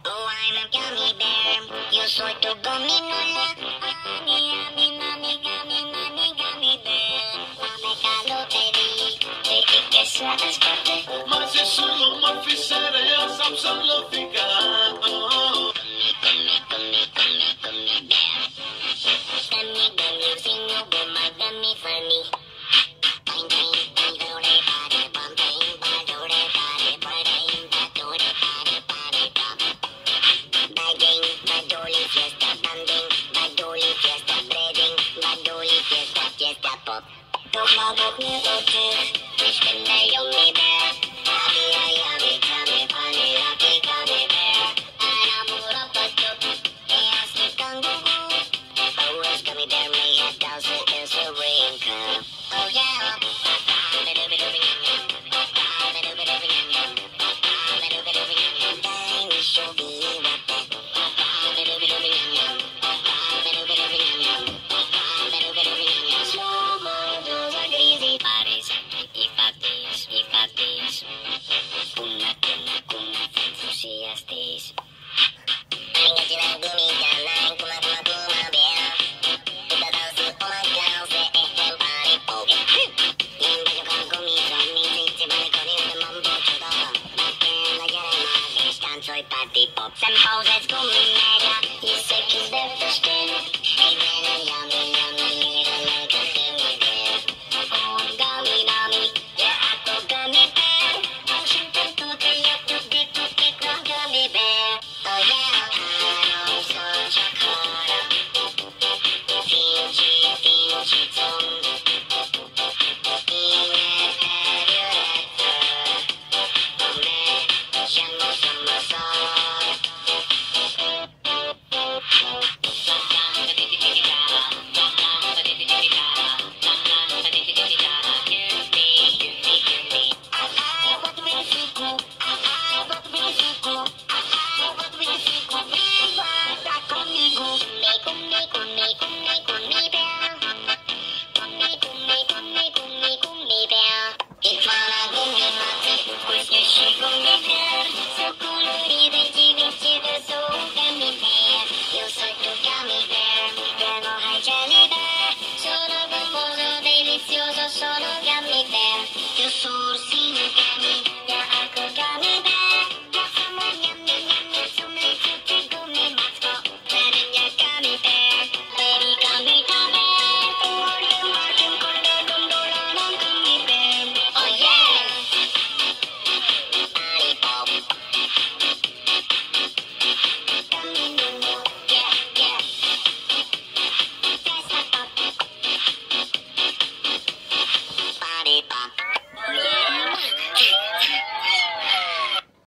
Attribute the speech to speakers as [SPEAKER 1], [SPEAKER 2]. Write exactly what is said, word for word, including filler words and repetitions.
[SPEAKER 1] Oh, I'm a gummy bear. Yo soy tu gominola. Ani, ami, mami, gummy, mami, gummy bear. Dame calotería, de y que sea escape.
[SPEAKER 2] Mas é solo uma ficheira, sabe simplificar.
[SPEAKER 1] Gummy, gummy, gummy, gummy, gummy bear. Gummy, gummy, sing you go my gummy funny. Bang, bang, bang, do re, ba, re, bum, bang, ba, do re, ba, re, ba, re, ba, do re, ba, re, ba, re, bum. Bagging, badoli, fiesta, banding, badoli, fiesta, breading, badoli, fiesta, fiesta, pop. Don't love me, okay. Ich bin der Junge Bär. Abi, ai, abi, gummy, funny, lucky gummy bear. Einer Bruder, Patok, er ist ein Kangaroo. Oh, this gummy bear may have thousand is a raincoat. Oh, yeah. Dang, show me what that. Party pop, sen pausets gummimäger. Ihr säckes därför stinn. Ey, men en yummy, yummy, little like a gummy bear. Oh, gummy, nummy, yeah, I go gummy bear. Ang simple to the yuck, to big, to big, no gummy bear. Oh, yeah, I'm such a cara. Finchi, finchi, tom. Ingen är ju rädd för mig. Känner samma sak. Sono gummy bear, io sono sino gummy, yeah, I go gummy bear. Yeah, someone yummy, yummy, someone tutti gummy masco, better yeah, gummy bear, baby gummy gummy. Gummy martin con la gondola, non gummy bear. Oh yeah, party pop, gummy nuno, yeah, yeah, that's a pop. Party pop. Oh yeah.